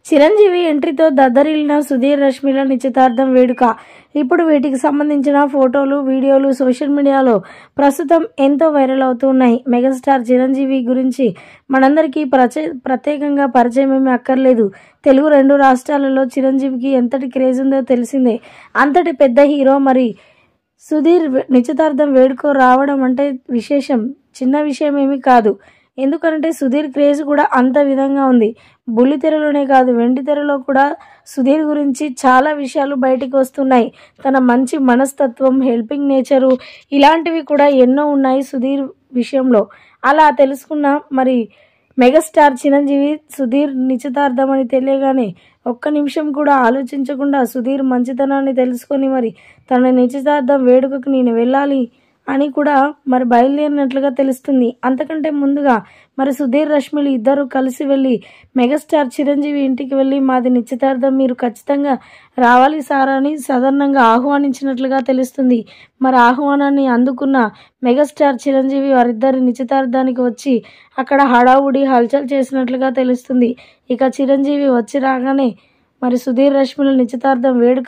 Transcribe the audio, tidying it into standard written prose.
చిరంజీవి ఎంట్రీతో దద్దరిల్లిన సుధీర్ రష్మిల నిశ్చితార్థం వేడుక. ఇప్పుడు వీటికి సంబంధించిన ఫోటోలు, వీడియోలు సోషల్ మీడియాలో ప్రస్తుతం ఎంతో వైరల్ అవుతున్నాయి. మెగాస్టార్ చిరంజీవి గురించి మనందరికీ ప్రత్యేకంగా పరిచయం ఏమీ అక్కర్లేదు. తెలుగు 2 రాష్ట్రాలలో చిరంజీవికి ఎంతటి క్రేజ్ ఉందో తెలిసిందే. అంతటి పెద్ద హీరో మరి సుధీర్ నిశ్చితార్థం వేడుక రావడం అంటే విశేషం, చిన్న విషయం ఏమీ కాదు. ఎందుకంటే సుధీర్ క్రేజ్ కూడా అంత విధంగా ఉంది. బుల్లితెరలోనే కాదు, వెండితెరలో కూడా సుధీర్ గురించి చాలా విషయాలు బయటికి వస్తున్నాయి. తన మంచి మనస్తత్వం, హెల్పింగ్ నేచరు ఇలాంటివి కూడా ఎన్నో ఉన్నాయి సుధీర్ విషయంలో. అలా తెలుసుకున్న మరి మెగాస్టార్ చిరంజీవి సుధీర్ నిశ్చితార్థం అని తెలియగానే ఒక్క నిమిషం కూడా ఆలోచించకుండా సుధీర్ మంచితనాన్ని తెలుసుకొని మరి తన నిశ్చితార్థం వేడుకకు నేను వెళ్ళాలి అని కూడా మరి బయలుదేరినట్లుగా తెలుస్తుంది. అంతకంటే ముందుగా మరి సుధీర్ రష్మిలు ఇద్దరు కలిసి వెళ్ళి మెగాస్టార్ చిరంజీవి ఇంటికి వెళ్ళి మాది నిశ్చితార్థం, మీరు ఖచ్చితంగా రావాలి సార్ అని సాధారణంగా ఆహ్వానించినట్లుగా తెలుస్తుంది. మరి ఆహ్వానాన్ని అందుకున్న మెగాస్టార్ చిరంజీవి వారిద్దరి నిశ్చితార్థానికి వచ్చి అక్కడ హడావుడి హల్చల్ చేసినట్లుగా తెలుస్తుంది. ఇక చిరంజీవి వచ్చి రాగానే మరి సుధీర్ రష్మిల నిశ్చితార్థం వేడుక